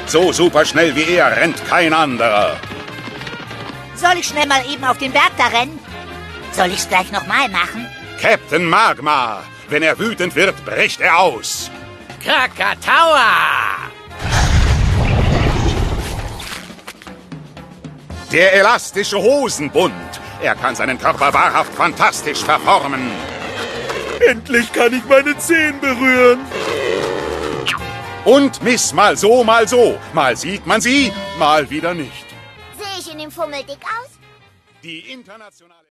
So superschnell wie er rennt kein anderer. Soll ich schnell mal eben auf den Berg da rennen? Soll ich's gleich nochmal machen? Captain Magma. Wenn er wütend wird, bricht er aus. Krakataua! Der elastische Hosenbund. Er kann seinen Körper wahrhaft fantastisch verformen. Endlich kann ich meine Zehen berühren. Und Miss mal so, mal so. Mal sieht man sie, mal wieder nicht. Sehe ich in dem Fummeldick aus? Die internationale...